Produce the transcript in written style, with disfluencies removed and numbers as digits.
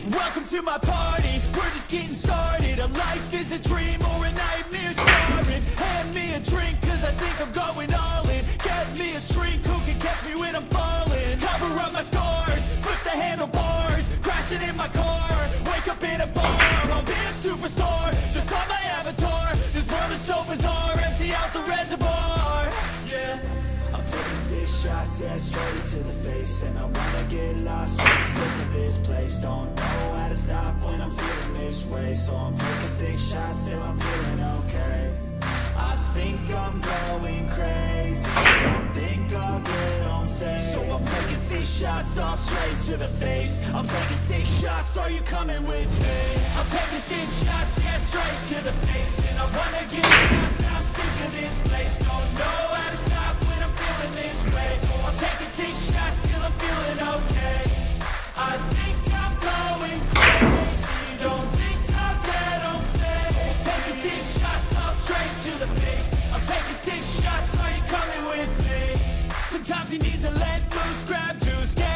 Welcome to my party, we're just getting started. A life is a dream or a nightmare scarring. Hand me a drink cause I think I'm going all in. Get me a shrink who can catch me when I'm falling. Cover up my scars, flip the handlebars. Crashing in my car, wake up in a bar. I'll be a superstar, just on my avatar. This world is so bizarre, empty out the reservoir. Yeah, I'm taking 6 shots, yeah, straight to the face. And I wanna get lost, I'm sick of this place. Don't know how to stop when I'm feeling this way. So I'm taking 6 shots till I'm feeling okay. I think I'm going crazy, don't think I'll get home safe. So I'm taking 6 shots, all straight to the face. I'm taking 6 shots, are you coming with me? I'm taking 6 shots, yeah, straight to the face. And I wanna get lost, I'm sick of this place. Don't know how to stop when I'm feeling this way. So I'm taking 6 shots till I'm feeling okay. I think I'm going crazy, don't think I'll get home safe. So I'm taking 6 shots, all straight to the face. I'm taking 6 shots, are you coming with me? Sometimes you need to let loose, grab juice, get